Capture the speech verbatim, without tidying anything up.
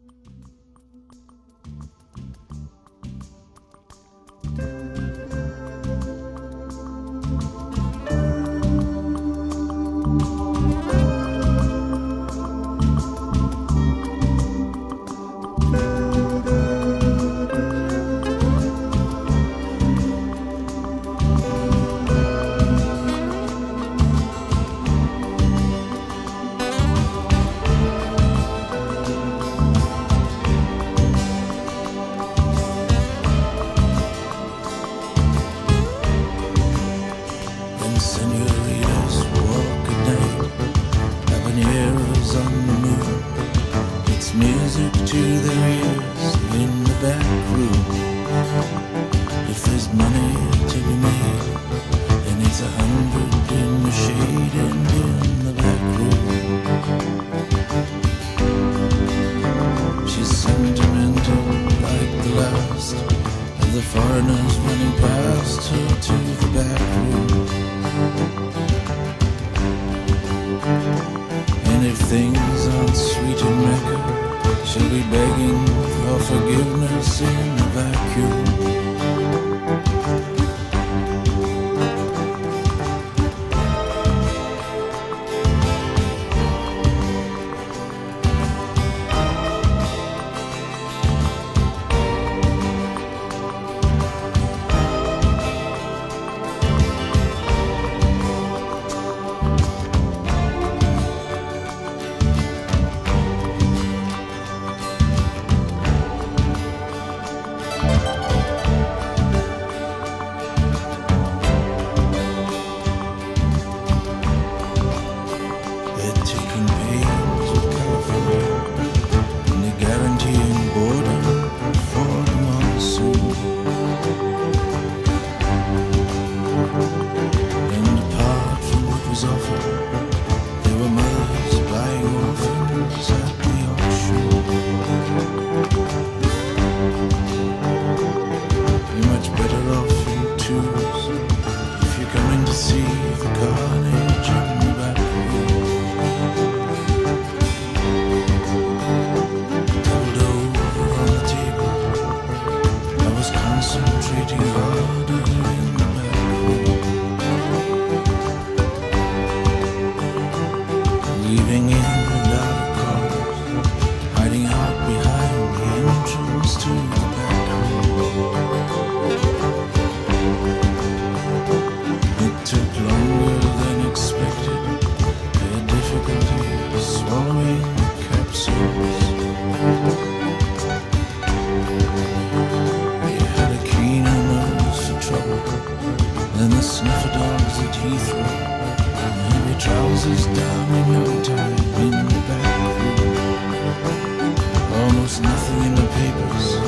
Sentildeoritas walk at night, Habantilderos on the moon. It's music to their ears in the back room. If there's money to be made, then it's a hundred in the shade and in the back room. She's sentimental like the last of the foreigners running past her to the back room. And if things aren't sweet in Mecca, she'll be begging for forgiveness in the vacuum. Taking pains with California, and they're guaranteeing boredom for the monsoon. And apart from what was offered, there were mothers buying orphans at the auction. You're much better off in twos if you're coming to see the carnage in the backroom. Concentrating harder in the backroom, leaving in and out of cars, hiding out behind the entrance to the backroom. It took longer than expected. They had difficulty swallowing the capsules. Then the sniffer dogs at Heathrow, and heavy trousers down in no time in the back room. Almost nothing in the papers,